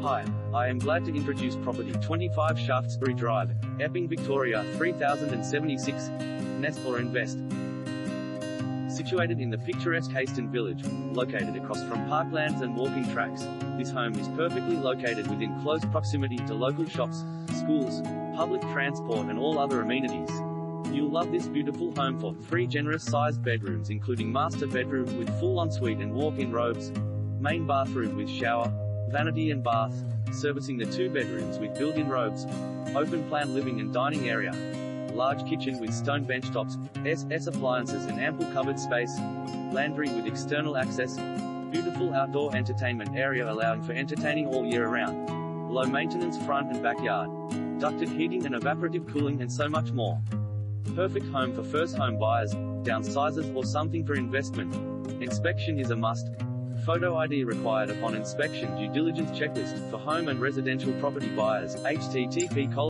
Hi, I am glad to introduce property 25 Shaftesbury Drive, Epping, Victoria 3076, Nest or Invest. Situated in the picturesque Hayston village, located across from parklands and walking tracks, this home is perfectly located within close proximity to local shops, schools, public transport and all other amenities. You'll love this beautiful home for 3 generous-sized bedrooms including master bedroom with full ensuite and walk-in robes, main bathroom with shower, vanity and bath, servicing the 2 bedrooms with built-in robes, open-plan living and dining area, large kitchen with stone bench tops, SS appliances and ample cupboard space, laundry with external access, beautiful outdoor entertainment area allowing for entertaining all year round, low maintenance front and backyard, ducted heating and evaporative cooling and so much more. Perfect home for first home buyers, downsizers or something for investment. Inspection is a must. Photo ID required upon inspection. Due diligence checklist for home and residential property buyers. http://